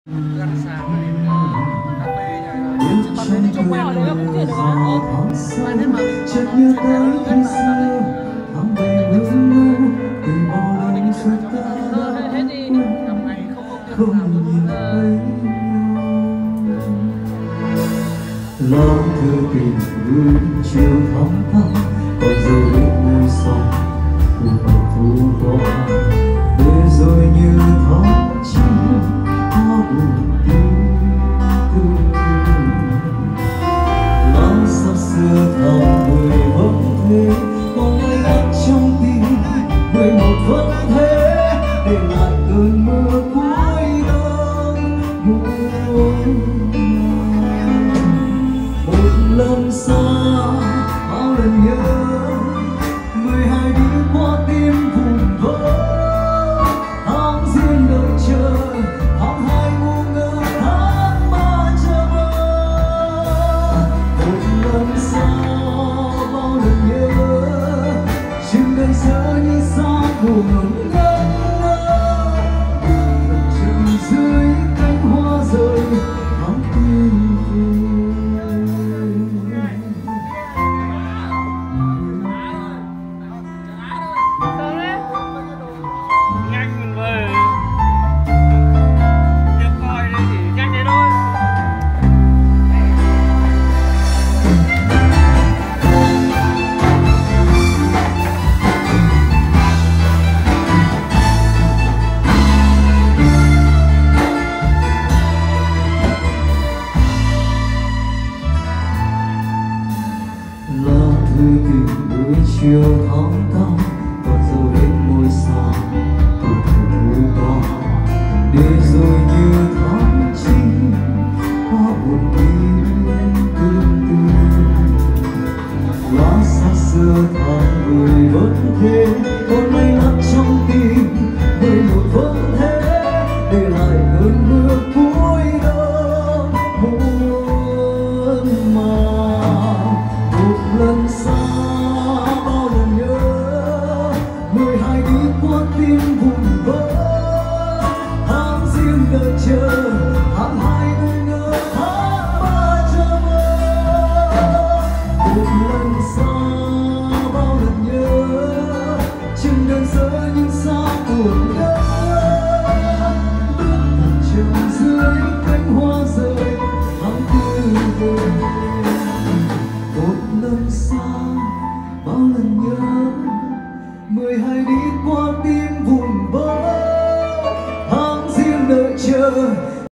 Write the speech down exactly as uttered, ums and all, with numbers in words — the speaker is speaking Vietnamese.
Gần sáng đến cà phê này là bạn thấy đi chung quanh ở đấy là cũng chuyện được không? Bạn nên mà mình có chuyện này nó rất là bạn thấy thực sự định sự cho hết hết đi cả ngày không có việc làm lòng thư tình gửi chiều thắm thắm còn rồi mùi sông cùng thu hoa để rồi như tháng chín hoa buồn tươi lắng sắc xưa thầm mười vẫn thế còn ai ấp trong tim mười một vẫn thế để lại cơn mưa cuối đông một lần xa bao lần nhớ mười hai đi qua tim vùng vỡ tháng riêng đợi chờ tháng hai ngu ngơ tháng ba chờ mơ một lần xa bao lần nhớ chừng đời giờ như sao buồn ngơ chừng dưới cánh hoa rơi tháng tim chiều tháng tám còn dấu đến môi xa từ thu qua để rồi như tháng chín hoa buồn đi tương tư lá xa xưa tháng mười vẫn thế còn mây lắc trong tim mười một vẫn thế để lại cơn mưa